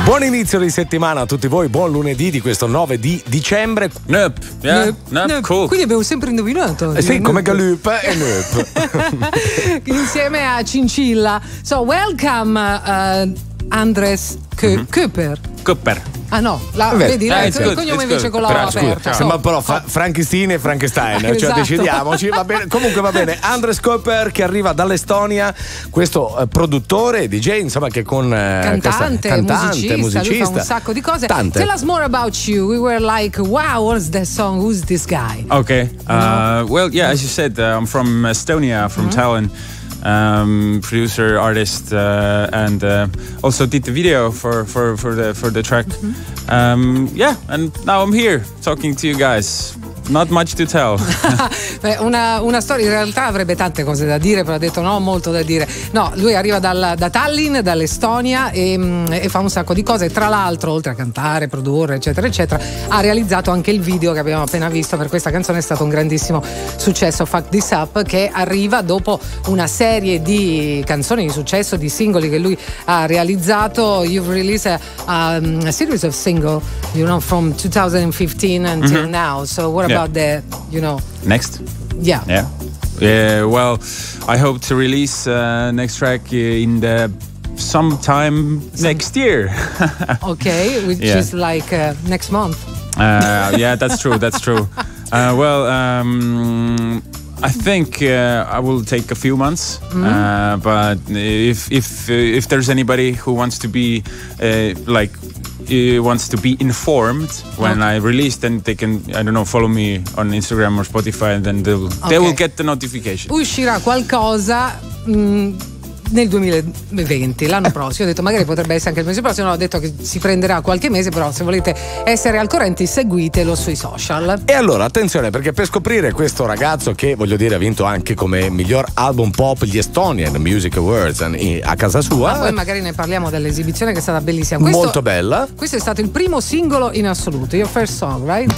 Buon inizio di settimana a tutti voi, buon lunedì di questo 9 di dicembre. Nup, yeah, Nup, cool. Quindi abbiamo sempre indovinato. Sì, come Galup e Nup. Insieme a Cincilla. So, welcome Andres Köper. Cooper. Ah no, vedi, il cognome invece con la O aperta. Sembra però Frankenstein e Frankenstein, Esatto. cioè decidiamoci, va bene. Comunque va bene, Andres Köper che arriva dall'Estonia, questo produttore, DJ, insomma, che con cantante, musicista, lui fa un sacco di cose. Tante. Tell us more about you. We were like, wow, what's that song? Who's this guy? Okay. Well, yeah, as you said, I'm from Estonia, from Tallinn. Producer, artist, and also did the video for the track. Yeah, and now I'm here talking to you guys. Not much to tell. Beh, una storia, in realtà avrebbe tante cose da dire, però ha detto no, molto da dire. No, lui arriva da Tallinn, dall'Estonia e fa un sacco di cose. Tra l'altro, oltre a cantare, produrre, eccetera, eccetera, ha realizzato anche il video che abbiamo appena visto per questa canzone. È stato un grandissimo successo, Fuck This Up, che arriva dopo una serie di canzoni di successo, di singoli che lui ha realizzato. You've released a series of single, from 2015 until now. So what about the, Next? Yeah. Well, I hope to release next track in the sometime next year. Okay, which is like next month. Yeah, that's true. I think I will take a few months, but if there's anybody who wants to be wants to be informed when I release, then they can, I don't know, follow me on Instagram or Spotify, and then they will get the notification. Uscirà qualcosa nel 2020, l'anno prossimo. Ho detto magari potrebbe essere anche il mese prossimo, ho detto che si prenderà qualche mese, però se volete essere al corrente seguitelo sui social. E allora attenzione, perché per scoprire questo ragazzo che, voglio dire, ha vinto anche come miglior album pop gli Estonian Music Awards a casa sua, poi magari ne parliamo dell'esibizione che è stata bellissima. Molto bella. Questo è stato il primo singolo in assoluto, your first song, right?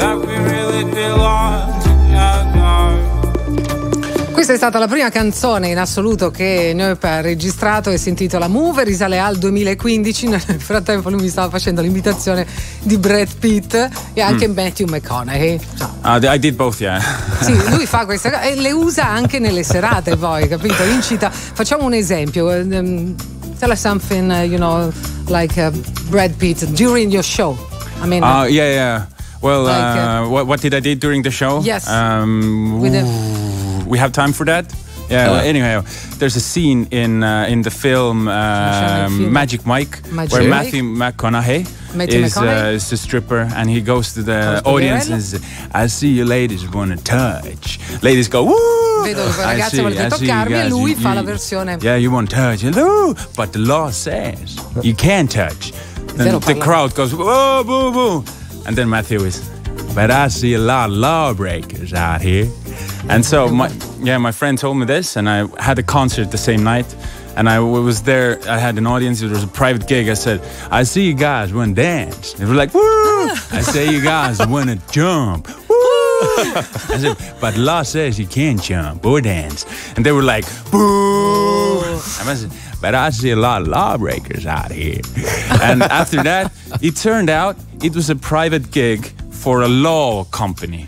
Questa è stata la prima canzone in assoluto che Nup ha registrato e si intitola Move, risale al 2015. Nel frattempo lui mi stava facendo l'imitazione di Brad Pitt e anche Matthew McConaughey. I did both, yeah. Sì, lui fa queste cose e le usa anche nelle serate poi, capito? Incita. Facciamo un esempio. Tell us something, like Brad Pitt during your show. I mean, yeah. Well, like, what did I do during the show? Yes. We have time for that? Yeah. Well, anyhow, there's a scene in the film Magic Mike where Matthew McConaughey is a stripper, and he goes to the audience and says, I see you ladies wanna touch. Ladies go, woo! Vedo che voi ragazzi volete toccarmi e lui fa la versione. Yeah, you want touch. Hello, but the law says you can't touch. Then the crowd goes, whoa, boo, boo. And then Matthew is, but I see a lot of lawbreakers out here. And so my friend told me this, and I had a concert the same night, and I was there. I had an audience. It was a private gig. I said, I see you guys want to dance. They were like, woo! I say you guys want to jump. Woo! I said, but law says you can't jump or dance. And they were like, boo! And I said, but I see a lot of lawbreakers out here. And after that, it turned out it was a private gig for a law company,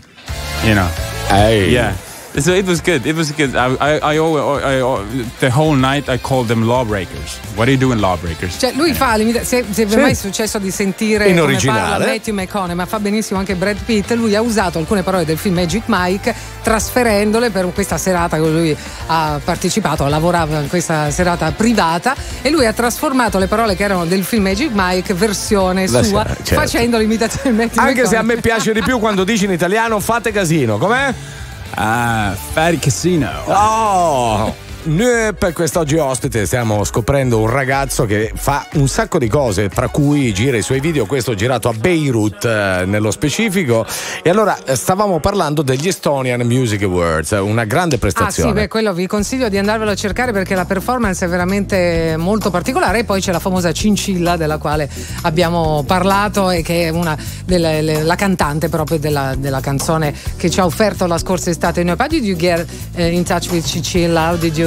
Hey. Yeah. So it was good. I the whole night I called them lawbreakers. What are you doing, lawbreakers? Cioè lui fa se vi è mai successo di sentire in come originale parla Matthew McConaughey, ma fa benissimo anche Brad Pitt. Lui ha usato alcune parole del film Magic Mike trasferendole per questa serata che lui ha partecipato, lavorava in questa serata privata, e lui ha trasformato le parole che erano del film Magic Mike versione sua, certo, facendo l'imitazione di Matthew anche McConaughey. se a me piace di più quando dici in italiano fate casino, com'è? Fatty Casino. Oh! Per quest'oggi ospite stiamo scoprendo un ragazzo che fa un sacco di cose, tra cui gira i suoi video. Questo girato a Beirut nello specifico. E allora stavamo parlando degli Estonian Music Awards, una grande prestazione. Sì, quello vi consiglio di andarvelo a cercare perché la performance è veramente molto particolare. E poi c'è la famosa Cincilla della quale abbiamo parlato e che è una la cantante proprio della canzone che ci ha offerto la scorsa estate. How did you get in touch with Cincilla? How did you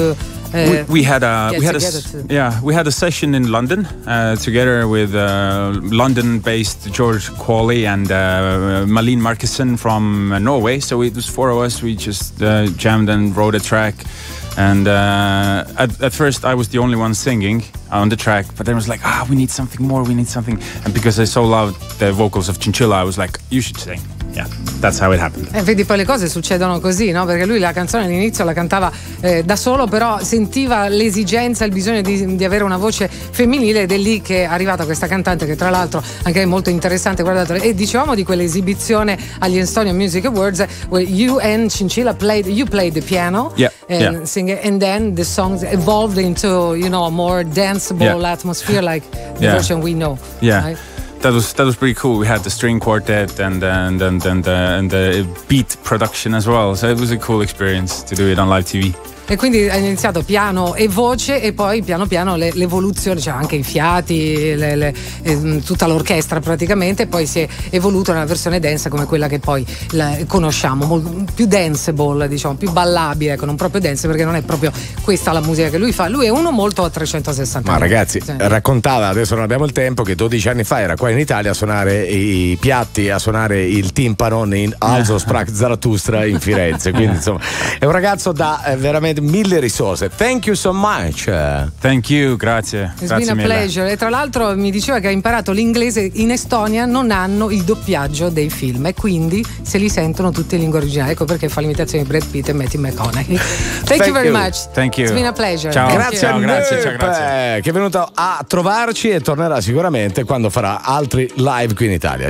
we had a session in London together with London-based George Qualley and Malene Markussen from Norway. So it was 4 of us. We just jammed and wrote a track. And at first I was the only one singing on the track, but then I was like, we need something more, and because I so loved the vocals of Chinchilla, I was like, you should sing. Yeah, that's how it happened. E vedi, poi le cose succedono così, no? Perché lui la canzone all'inizio la cantava da solo, però sentiva l'esigenza, il bisogno di avere una voce femminile, ed è lì che è arrivata questa cantante, che tra l'altro anche è molto interessante, guardate. E dicevamo di quell'esibizione agli Estonian Music Awards where you and Chinchilla played the piano, and then the songs evolved into, a more danceable atmosphere, like the version we know. Yeah. Right? That was pretty cool. We had the string quartet and the beat production as well. So it was a cool experience to do it on live TV. E quindi è iniziato piano e voce, e poi piano piano l'evoluzione, cioè anche i fiati, tutta l'orchestra praticamente, e poi si è evoluto nella versione dance come quella che poi conosciamo, più danceable, diciamo, più ballabile, non proprio dance, perché non è proprio questa la musica che lui fa. Lui è uno molto a 360 Ma ragazzi, raccontava, adesso non abbiamo il tempo, che 12 anni fa era qua in Italia a suonare i piatti, a suonare il timpano in Also sprach Zarathustra in Firenze. Quindi insomma è un ragazzo da veramente mille risorse. Thank you so much. Thank you, grazie. It's been a pleasure. E tra l'altro mi diceva che ha imparato l'inglese. In Estonia non hanno il doppiaggio dei film, e quindi se li sentono tutti in lingua originale. Ecco perché fa l'imitazione di Brad Pitt e Matthew McConaughey. Thank you very much. Thank you. It's been a pleasure. Ciao. Grazie a grazie. che è venuto a trovarci, e tornerà sicuramente quando farà altri live qui in Italia.